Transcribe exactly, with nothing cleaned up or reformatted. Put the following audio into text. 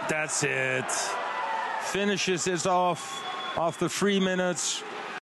That's it. Finishes it off after three minutes.